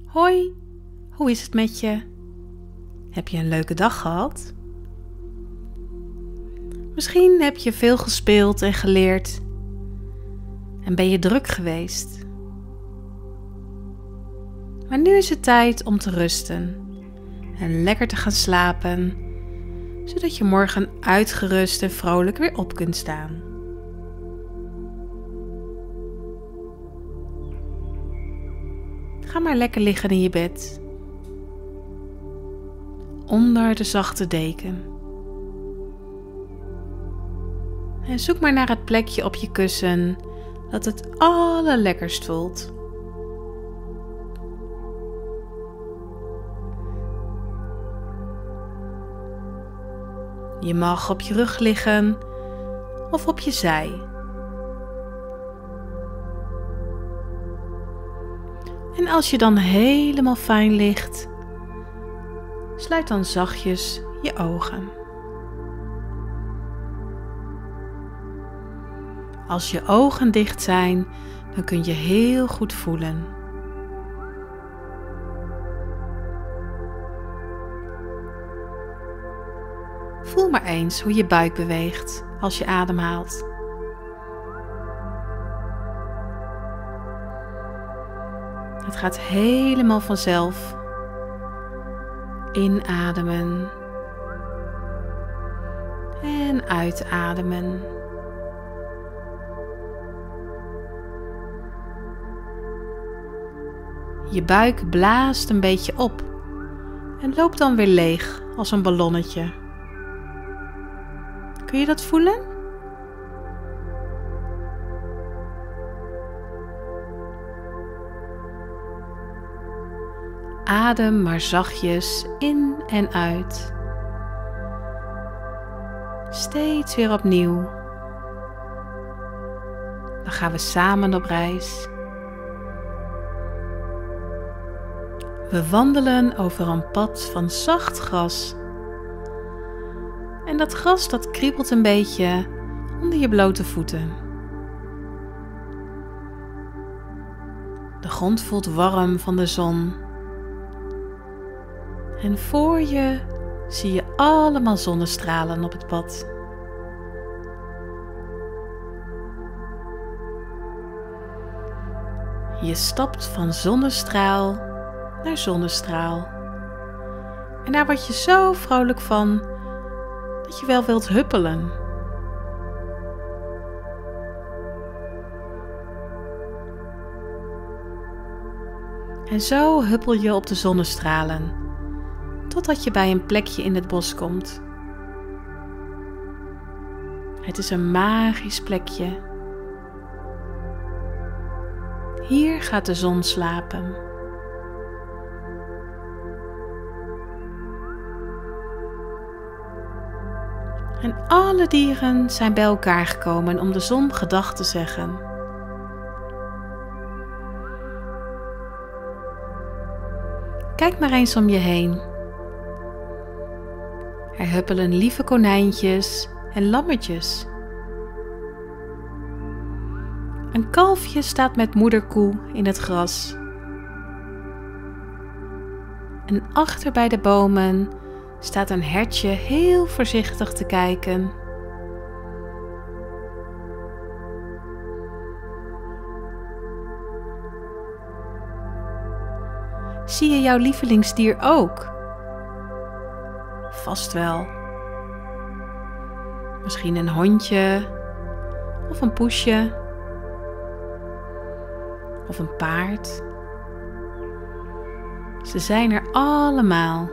Hoi, hoe is het met je? Heb je een leuke dag gehad? Misschien heb je veel gespeeld en geleerd en ben je druk geweest. Maar nu is het tijd om te rusten en lekker te gaan slapen, zodat je morgen uitgerust en vrolijk weer op kunt staan. Ga maar lekker liggen in je bed, onder de zachte deken. En zoek maar naar het plekje op je kussen dat het allerlekkerst voelt. Je mag op je rug liggen of op je zij. En als je dan helemaal fijn ligt, sluit dan zachtjes je ogen. Als je ogen dicht zijn, dan kun je heel goed voelen. Voel maar eens hoe je buik beweegt als je ademhaalt. Het gaat helemaal vanzelf. Inademen en uitademen. Je buik blaast een beetje op en loopt dan weer leeg als een ballonnetje. Kun je dat voelen? Adem maar zachtjes in en uit. Steeds weer opnieuw. Dan gaan we samen op reis. We wandelen over een pad van zacht gras. En dat gras dat kriebelt een beetje onder je blote voeten. De grond voelt warm van de zon. En voor je zie je allemaal zonnestralen op het pad. Je stapt van zonnestraal naar zonnestraal. En daar word je zo vrolijk van dat je wel wilt huppelen. En zo huppel je op de zonnestralen, totdat je bij een plekje in het bos komt. Het is een magisch plekje. Hier gaat de zon slapen. En alle dieren zijn bij elkaar gekomen om de zon gedag te zeggen. Kijk maar eens om je heen. Er huppelen lieve konijntjes en lammetjes. Een kalfje staat met moederkoe in het gras. En achter bij de bomen staat een hertje heel voorzichtig te kijken. Zie je jouw lievelingsdier ook? Vast wel. Misschien een hondje of een poesje of een paard. Ze zijn er allemaal.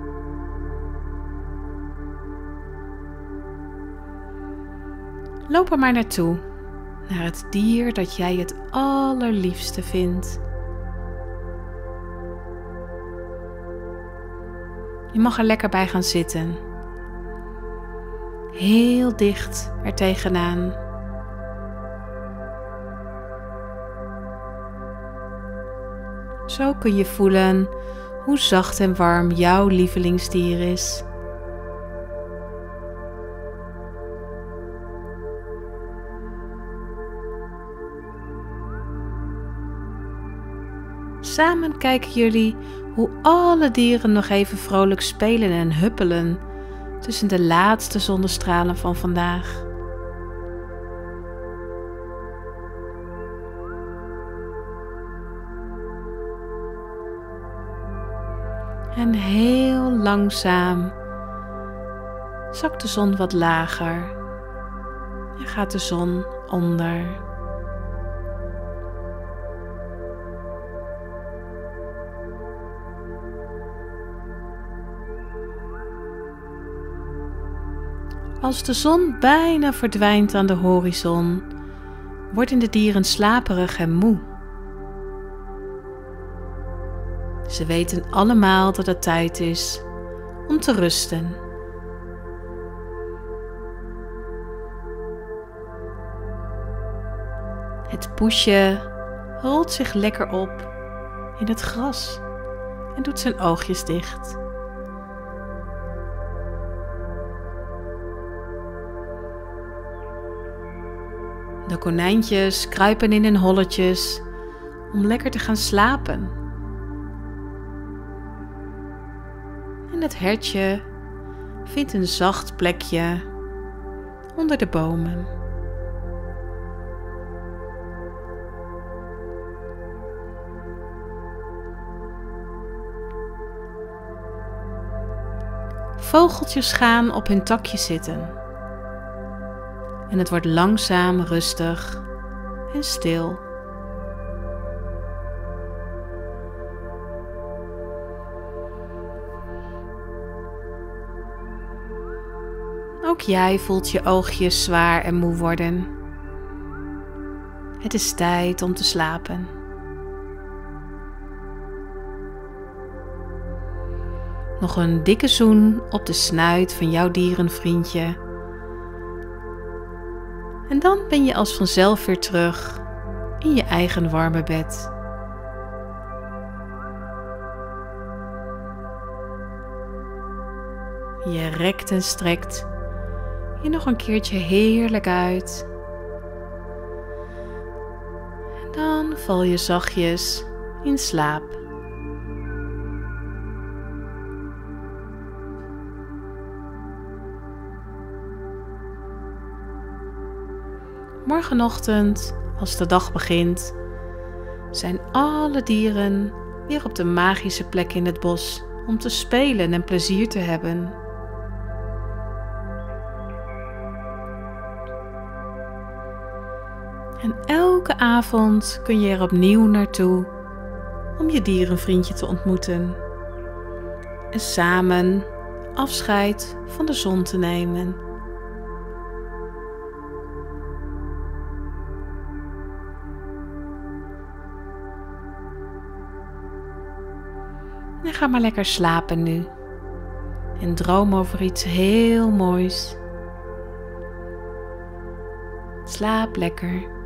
Loop er maar naartoe, naar het dier dat jij het allerliefste vindt. Je mag er lekker bij gaan zitten. Heel dicht er tegenaan. Zo kun je voelen hoe zacht en warm jouw lievelingsdier is. Samen kijken jullie hoe alle dieren nog even vrolijk spelen en huppelen tussen de laatste zonnestralen van vandaag. En heel langzaam zakt de zon wat lager en gaat de zon onder. Als de zon bijna verdwijnt aan de horizon, worden de dieren slaperig en moe. Ze weten allemaal dat het tijd is om te rusten. Het poesje rolt zich lekker op in het gras en doet zijn oogjes dicht. De konijntjes kruipen in hun holletjes om lekker te gaan slapen. En het hertje vindt een zacht plekje onder de bomen. Vogeltjes gaan op hun takjes zitten. En het wordt langzaam rustig en stil. Ook jij voelt je oogjes zwaar en moe worden. Het is tijd om te slapen. Nog een dikke zoen op de snuit van jouw dierenvriendje. En dan ben je als vanzelf weer terug in je eigen warme bed. Je rekt en strekt je nog een keertje heerlijk uit. En dan val je zachtjes in slaap. Morgenochtend, als de dag begint, zijn alle dieren weer op de magische plek in het bos om te spelen en plezier te hebben. En elke avond kun je er opnieuw naartoe om je dierenvriendje te ontmoeten en samen afscheid van de zon te nemen. En ga maar lekker slapen nu. En droom over iets heel moois. Slaap lekker.